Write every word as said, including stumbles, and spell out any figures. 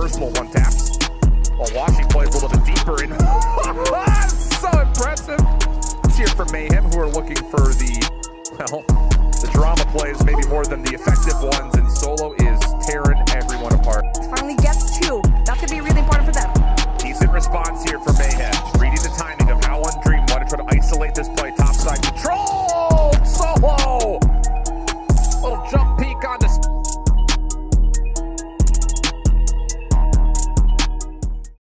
personal one taps. While Washington plays a little bit deeper in. So impressive. Let's hear from Mayhem, who are looking for the, well, the drama plays maybe more than the effective ones, and Solo is tearing everyone apart. Finally gets two.